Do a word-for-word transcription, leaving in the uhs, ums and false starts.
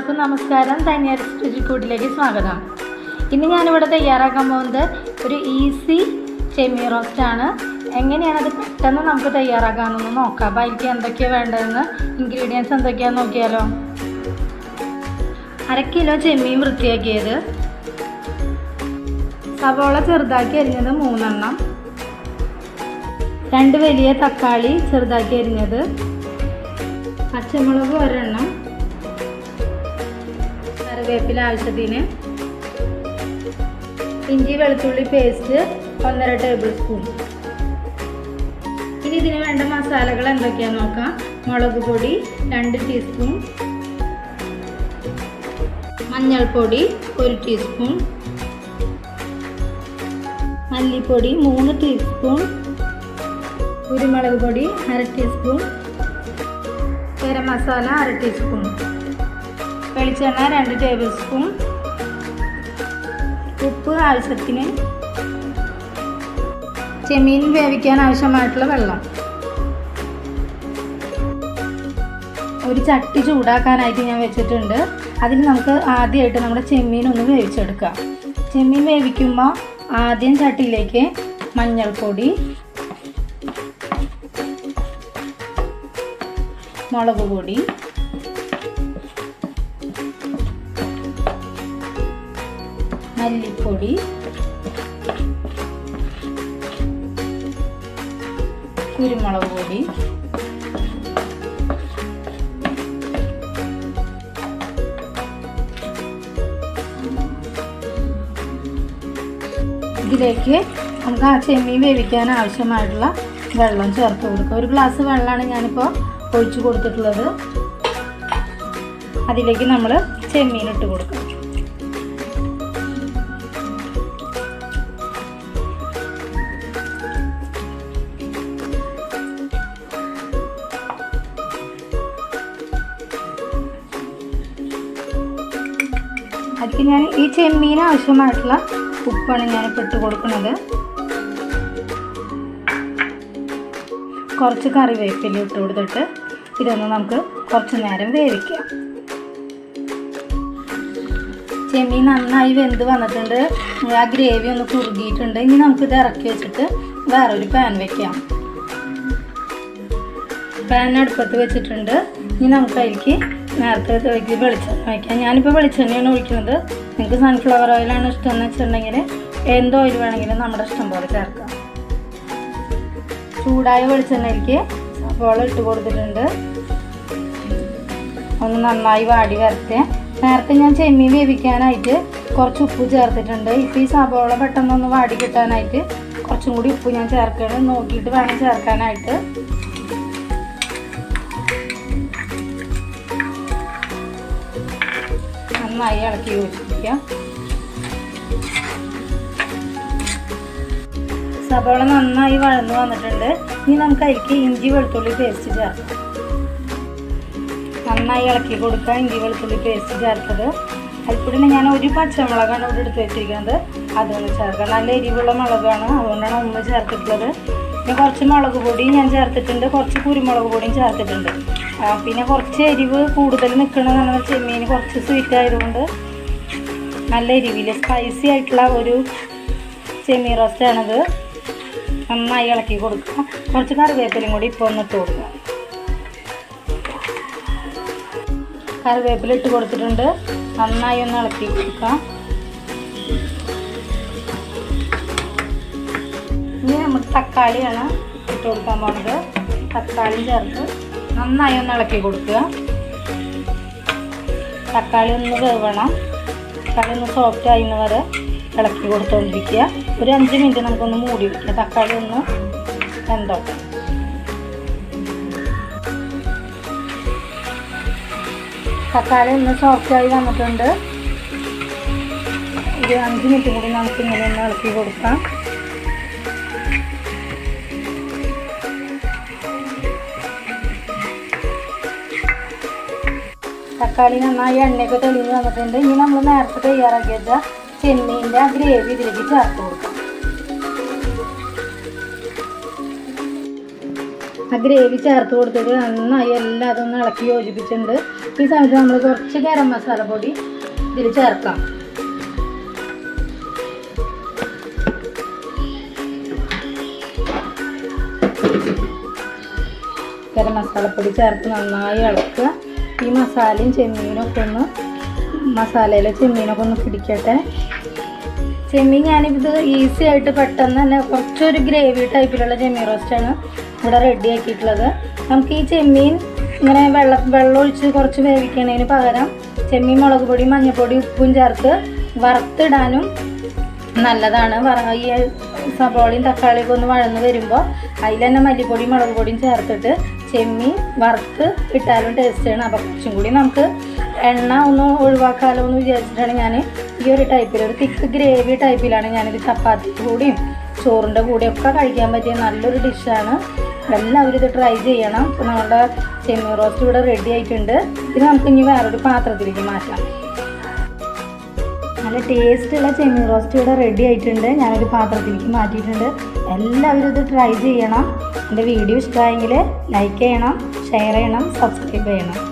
എല്ലാവർക്കും നമസ്കാരം. തനിയാർ രുചിക്കൂട്ടിലേക്ക് സ്വാഗതം. ഇന്ന് ഞാനിവിടെ തയ്യാറാക്കാൻ പോകുന്നത് ഒരു ഈസി ചെമ്മീൻ റോസ്റ്റാണ്. എങ്ങനെയാണത് പെട്ടെന്ന് നമുക്ക് തയ്യാറാക്കാമെന്നൊന്ന് നോക്കാം. അപ്പോൾ അതിലേക്ക് എന്തൊക്കെയാണ് വേണ്ടതെന്ന്, ഇൻഗ്രീഡിയൻസ് എന്തൊക്കെയാണെന്ന് നോക്കിയാലോ. അര കിലോ ചെമ്മീൻ വൃത്തിയാക്കിയത്, സവോള ചെറുതാക്കി അരിഞ്ഞത് മൂന്നെണ്ണം, രണ്ട് വലിയ തക്കാളി ചെറുതാക്കി അരിഞ്ഞത്, പച്ചമുളക് ഒരെണ്ണം, കറിവേപ്പില ആവശ്യത്തിന്, ഇഞ്ചി വെളുത്തുള്ളി പേസ്റ്റ് ഒന്നര ടേബിൾ സ്പൂൺ. ഇനി ഇതിന് വേണ്ട മസാലകൾ എന്തൊക്കെയാണെന്ന് നോക്കാം. മുളക് പൊടി രണ്ട് ടീസ്പൂൺ, മഞ്ഞൾപ്പൊടി ഒരു ടീസ്പൂൺ, മല്ലിപ്പൊടി മൂന്ന് ടീസ്പൂൺ, കുരുമുളക് പൊടി അര ടീസ്പൂൺ, ഗരം മസാല അര ടീസ്പൂൺ, വെളിച്ചെണ്ണ രണ്ട് ടേബിൾ സ്പൂൺ, ഉപ്പ് ആവശ്യത്തിന്, ചെമ്മീൻ വേവിക്കാൻ ആവശ്യമായിട്ടുള്ള വെള്ളം. ഒരു ചട്ടി ചൂടാക്കാനായിട്ട് ഞാൻ വെച്ചിട്ടുണ്ട്. അതിൽ നമുക്ക് ആദ്യമായിട്ട് നമ്മുടെ ചെമ്മീൻ ഒന്ന് വേവിച്ചെടുക്കാം. ചെമ്മീൻ വേവിക്കുമ്പോൾ ആദ്യം ചട്ടിയിലേക്ക് മഞ്ഞൾപ്പൊടി, മുളക് പൊടി, മല്ലിപ്പൊടി, കുരുമുളക് പൊടി, ഇതിലേക്ക് നമുക്ക് ആ ചെമ്മീൻ വേവിക്കാൻ ആവശ്യമായിട്ടുള്ള വെള്ളം ചേർത്ത് കൊടുക്കുക. ഒരു ഗ്ലാസ് വെള്ളമാണ് ഞാനിപ്പോൾ ഒഴിച്ചു കൊടുത്തിട്ടുള്ളത്. അതിലേക്ക് നമ്മൾ ചെമ്മീൻ ഇട്ട് കൊടുക്കുക. അതിലേക്ക് ഞാൻ ഈ ചെമ്മീന് ആവശ്യമായിട്ടുള്ള ഉപ്പാണ് ഞാനിപ്പോൾ ഇട്ട് കൊടുക്കുന്നത്. കുറച്ച് കറിവേപ്പില ഇട്ട് കൊടുത്തിട്ട് ഇതൊന്ന് നമുക്ക് കുറച്ച് നേരം വേവിക്കാം. ചെമ്മീൻ നന്നായി വെന്ത് വന്നിട്ടുണ്ട്. ആ ഗ്രേവി ഒന്ന് കുറുകിയിട്ടുണ്ട്. ഇനി നമുക്കിത് ഇറക്കി വെച്ചിട്ട് വേറൊരു പാൻ വയ്ക്കാം. പാൻ അടുപ്പത്ത് വെച്ചിട്ടുണ്ട്. ഇനി നമുക്ക് അതിലേക്ക് നേരത്തെ ഇതിലേക്ക് വെളിച്ചെണ്ണ വയ്ക്കാം. ഞാനിപ്പോൾ വെളിച്ചെണ്ണയാണ് ഒഴിക്കുന്നത്. നിങ്ങൾക്ക് സൺഫ്ലവർ ഓയിലാണ് ഇഷ്ടം എന്ന് വെച്ചിട്ടുണ്ടെങ്കിൽ എന്ത് ഓയിൽ വേണമെങ്കിലും നമ്മുടെ ഇഷ്ടം പോലെ ചേർക്കാം. ചൂടായ വെളിച്ചെണ്ണയിലേക്ക് സവോള ഇട്ട് കൊടുത്തിട്ടുണ്ട്. ഒന്ന് നന്നായി വാടി വരട്ടെ. നേരത്തെ ഞാൻ ചെമ്മീൻ വേവിക്കാനായിട്ട് കുറച്ച് ഉപ്പ് ചേർത്തിട്ടുണ്ട്. ഇപ്പോൾ ഈ സവോള പെട്ടെന്നൊന്ന് വാടി കിട്ടാനായിട്ട് കുറച്ചും കൂടി ഉപ്പ് ഞാൻ ചേർക്കണം. നോക്കിയിട്ട് വേണം ചേർക്കാനായിട്ട്. നന്നായി ഇളക്കി യോജിപ്പിക്കാം. സവോള നന്നായി വഴന്നു വന്നിട്ടുണ്ട്. ഇനി നമുക്ക് അതിലേക്ക് ഇഞ്ചി വെളുത്തുള്ളി പേസ്റ്റ് ചേർക്കാം. നന്നായി ഇളക്കി കൊടുക്കുക. ഇഞ്ചി വെളുത്തുള്ളി പേസ്റ്റ് ചേർത്തത് അതിൽക്കൂടി ഞാൻ ഒരു പച്ചമുളകാണ് ഇവിടെ എടുത്ത് വെച്ചിരിക്കുന്നത്. അതൊന്ന് ചേർക്കാം. നല്ല എരിവുള്ള മുളകാണ്, അതുകൊണ്ടാണ് ഒന്ന് ചേർത്തിട്ടുള്ളത്. പിന്നെ കുറച്ച് മുളക് പൊടി ഞാൻ ചേർത്തിട്ടുണ്ട്, കുറച്ച് കുരുമുളക് പൊടിയും ചേർത്തിട്ടുണ്ട്. പിന്നെ കുറച്ച് എരിവ് കൂടുതൽ നിൽക്കണമെന്നാണ്. ചെമ്മീൻ കുറച്ച് സ്വീറ്റ് ആയതുകൊണ്ട് നല്ല എരിവിൽ സ്പൈസി ആയിട്ടുള്ള ഒരു ചെമ്മീൻ റോസ്റ്റാണിത്. നന്നായി ഇളക്കി കൊടുക്കുക. കുറച്ച് കറിവേപ്പിലയും കൂടി ഇപ്പോൾ ഒന്ന് ഇട്ട് കൊടുക്കുക. കറിവേപ്പില ഇട്ട് കൊടുത്തിട്ടുണ്ട്. നന്നായി ഒന്ന് ഇളക്കി കൊടുക്കുക. ഇനി നമുക്ക് തക്കാളിയാണ് ഇട്ട് കൊടുക്കാൻ പോകുന്നത്. തക്കാളി ചേർത്ത് നന്നായി ഒന്ന് ഇളക്കി കൊടുക്കുക. തക്കാളി ഒന്ന് വേവണം. തക്കാളി ഒന്ന് സോഫ്റ്റ് ആയിന്ന് വരെ ഇളക്കി കൊടുത്തുകൊണ്ടിരിക്കുക. ഒരു അഞ്ച് മിനിറ്റ് നമുക്കൊന്ന് മൂടി വയ്ക്കുക. തക്കാളി ഒന്ന് വെന്തോട്ടെ. തക്കാളി ഒന്ന് സോഫ്റ്റായി വന്നിട്ടുണ്ട്. ഒരു അഞ്ച് മിനിറ്റ് കൂടി നമുക്ക് ഇങ്ങനെ ഒന്ന് ഇളക്കി കൊടുക്കാം. തക്കാളി നന്നായി എണ്ണയൊക്കെ തെളിഞ്ഞ് വന്നിട്ടുണ്ട്. ഇനി നമ്മൾ നേരത്തെ തയ്യാറാക്കി വെച്ച ചെമ്മീൻ്റെ ആ ഗ്രേവി ഇതിലേക്ക് ചേർത്ത് കൊടുക്കാം. ആ ഗ്രേവി ചേർത്ത് കൊടുത്തിട്ട് നന്നായി എല്ലാം അതൊന്ന് ഇളക്കി യോജിപ്പിച്ചിട്ടുണ്ട്. ഈ സമയത്ത് നമ്മൾ കുറച്ച് ഗരം മസാല പൊടി ഇതിൽ ചേർക്കാം. ഗരം മസാലപ്പൊടി ചേർത്ത് നന്നായി ഇളക്കുക. ഈ മസാലയും ചെമ്മീനൊക്കെ ഒന്ന് മസാലയിലെ ചെമ്മീനൊക്കെ ഒന്ന് പിടിക്കട്ടെ. ചെമ്മീൻ ഞാനിത് ഈസി ആയിട്ട് പെട്ടെന്ന് തന്നെ കുറച്ചൊരു ഗ്രേവി ടൈപ്പിലുള്ള ചെമ്മീൻ റോസ്റ്റാണ് ഇവിടെ റെഡി ആക്കിയിട്ടുള്ളത്. നമുക്ക് ഈ ചെമ്മീൻ ഇങ്ങനെ വെള്ളം വെള്ളം ഒഴിച്ച് കുറച്ച് വേവിക്കുന്നതിന് പകരം ചെമ്മീൻ മുളക് പൊടി മഞ്ഞൾപ്പൊടി ഉപ്പും ചേർത്ത് വറുത്തിടാനും നല്ലതാണ്. ഈ സബോളയും തക്കാളിയൊക്കെ ഒന്ന് വഴന്ന് വരുമ്പോൾ അതിൽ തന്നെ മല്ലിപ്പൊടിയും മുളക് പൊടിയും ചേർത്തിട്ട് ചെമ്മീൻ വറുത്ത് ഇട്ടാലും ടേസ്റ്റാണ്. അപ്പോൾ കുറച്ചും കൂടി നമുക്ക് എണ്ണ ഒന്ന് ഒഴിവാക്കാമല്ലോ എന്ന് വിചാരിച്ചിട്ടാണ് ഞാൻ ഈ ഒരു ടൈപ്പിൽ ഒരു തിക്ക് ഗ്രേവി ടൈപ്പിലാണ് ഞാനിത് ചപ്പാത്തിക്ക് കൂടിയും ചോറിൻ്റെ കൂടെയൊക്കെ കഴിക്കാൻ പറ്റിയ നല്ലൊരു ഡിഷാണ്. എല്ലാവരും ഇത് ട്രൈ ചെയ്യണം. ഇപ്പോൾ നമ്മുടെ ചെമ്മീൻ റോസ്റ്റ് ഇവിടെ റെഡി ആയിട്ടുണ്ട്. ഇത് നമുക്ക് ഇനി വേറൊരു പാത്രത്തിലേക്ക് മാറ്റാം. നല്ല ടേസ്റ്റുള്ള ചെമ്മീൻ റോസ്റ്റ് ഇവിടെ റെഡി ആയിട്ടുണ്ട്. ഞാനൊരു പാത്രത്തിലേക്ക് മാറ്റിയിട്ടുണ്ട്. എല്ലാവരും ഇത് ട്രൈ ചെയ്യണം. എൻ്റെ വീഡിയോ ഇഷ്ടമായെങ്കിൽ ലൈക്ക് ചെയ്യണം, ഷെയർ ചെയ്യണം, സബ്സ്ക്രൈബ് ചെയ്യണം.